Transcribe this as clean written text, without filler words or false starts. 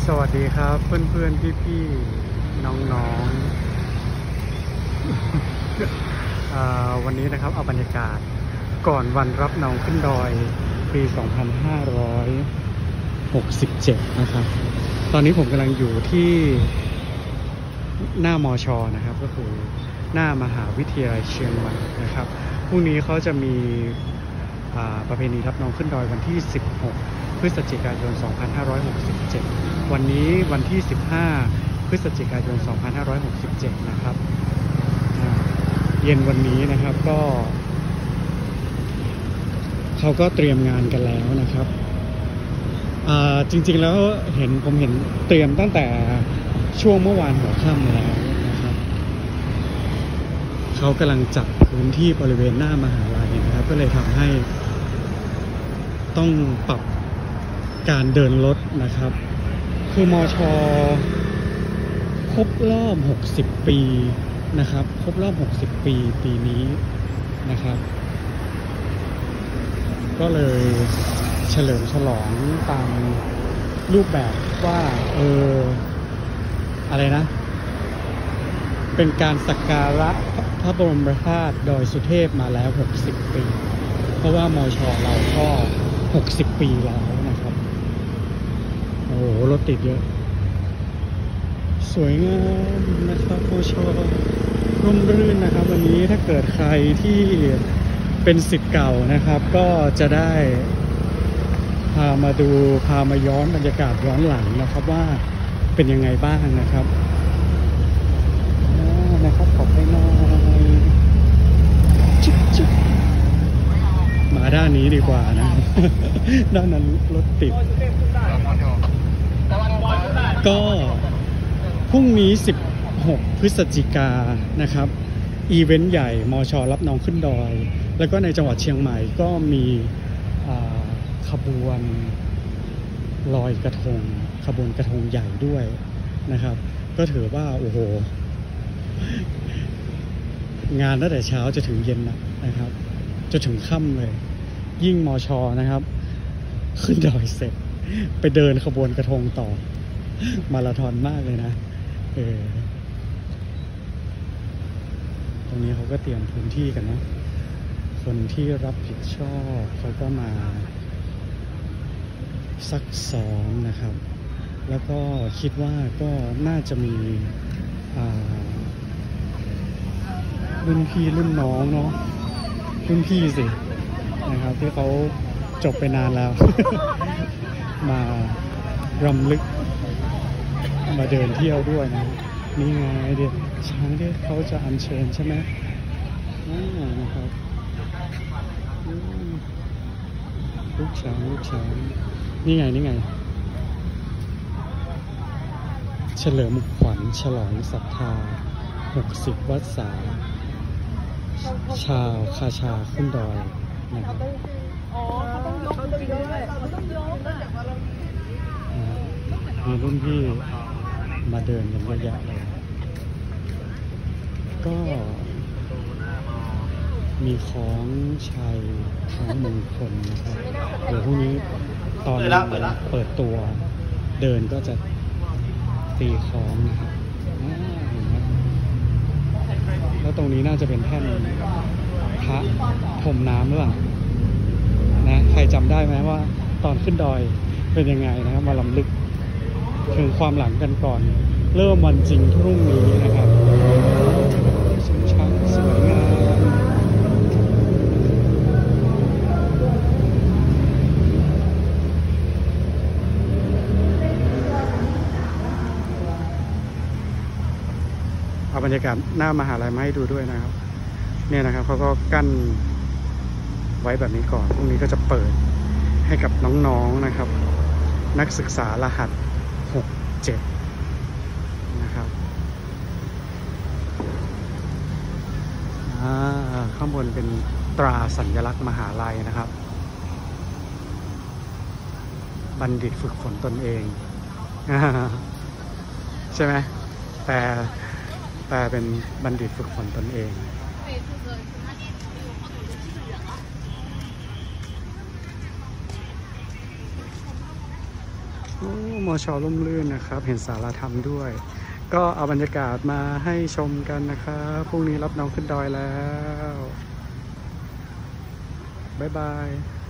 สวัสดีครับเพื่อนๆพี่ๆน้องๆวันนี้นะครับเอาบรรยากาศก่อนวันรับน้องขึ้นดอยปี 2567 นะครับตอนนี้ผมกำลังอยู่ที่หน้ามช.นะครับก็คือหน้ามหาวิทยาลัยเชียงใหม่นะครับพรุ่งนี้เขาจะมีประเพณีรับน้องขึ้นดอยวันที่ 16 พฤศจิกายน 2567 วันนี้วันที่ 15 พฤศจิกายน 2567 นะครับเย็นวันนี้นะครับก็เขาก็เตรียมงานกันแล้วนะครับจริงๆแล้วผมเห็นเตรียมตั้งแต่ช่วงเมื่อวานหัวค่ำแล้วนะครับเขากำลังจัดพื้นที่บริเวณหน้ามหาลัยนะครับก็เลยทำให้ต้องปรับการเดินรถนะครับคือมช.ครบรอบ60 ปีนะครับครบรอบ60 ปีปีนี้นะครับก็เลยเฉลิมฉลองตามรูปแบบว่าอะไรนะเป็นการสักการะพระบรมธาตุดอยสุเทพมาแล้ว60 ปีเพราะว่ามช.เราก็60 ปีแล้วนะครับโอ้โหรถติดเยอะสวยงามนะครับมช.ร่มรื่นนะครับวันนี้ถ้าเกิดใครที่เป็นศิษย์เก่านะครับก็จะได้พามาย้อนบรรยากาศย้อนหลังนะครับว่าเป็นยังไงบ้างนะครับนะครับขอบให้น้อยจิ๊บมาด้านนี้ดีกว่านะด้านนั้นรถติดก็พรุ่งนี้16 พฤศจิกายนนะครับอีเวนต์ใหญ่มช.รับน้องขึ้นดอยแล้วก็ในจังหวัดเชียงใหม่ก็มีขบวนลอยกระทงขบวนกระทงใหญ่ด้วยนะครับก็ถือว่าโอ้โหงานตั้งแต่เช้าจะถึงเย็นนะครับจะถึงค่ำเลยยิ่งมช.นะครับขึ้นดอยเสร็จไปเดินขบวนกระทงต่อมาราธอนมากเลยนะตรงนี้เขาก็เตรียมพื้นที่กันนะคนที่รับผิดชอบเขาก็มาซักซ้อมนะครับแล้วก็คิดว่าก็น่าจะมีรุ่นพี่รุ่นน้องเนาะรุ่นพี่สินะครับที่เขาจบไปนานแล้ว มารำลึกมาเดินเที่ยวด้วยนะนี่ไงเด็กช้างที่เขาจะอัญเชิญใช่ไหมนะครับลูกช้างนี่ไงเฉลิมขวัญฉลองศรัทธา60 วัดสาชาวคาชาขึ้นดอยนะครับมีรุ่นพี่มาเดินกันเยอะแยะเลยก็มีของชัยของมงคลนะครับเดี๋ยวพรุ่งนี้ตอนเปิดตัวเดินก็จะตีของนะครับแล้วตรงนี้น่าจะเป็นแท่นพระพรมน้ำหรือเปล่านะใครจำได้ไหมว่าตอนขึ้นดอยเป็นยังไงนะครับมาลำลึกถึงความหลังกันก่อนเริ่มวันจริงพรุ่งนี้นะครับช้างสวยงามเอาบรรยากาศหน้ามหาลัยมาให้ดูด้วยนะครับเนี่ยนะครับเขาก็กั้นไว้แบบนี้ก่อนพรุ่งนี้ก็จะเปิดให้กับน้องๆนะครับนักศึกษารหัส67นะครับข้างบนเป็นตราสัญลักษณ์มหาลัยนะครับบัณฑิตฝึกฝนตนเองใช่ไหมแปลเป็นบัณฑิตฝึกฝนตนเองโอ้มอชอร่มรื่นนะครับ เห็นสารธรรมด้วย ก็เอาบรรยากาศมาให้ชมกันนะครับพรุ่งนี้รับน้องขึ้นดอยแล้ว บ๊ายบาย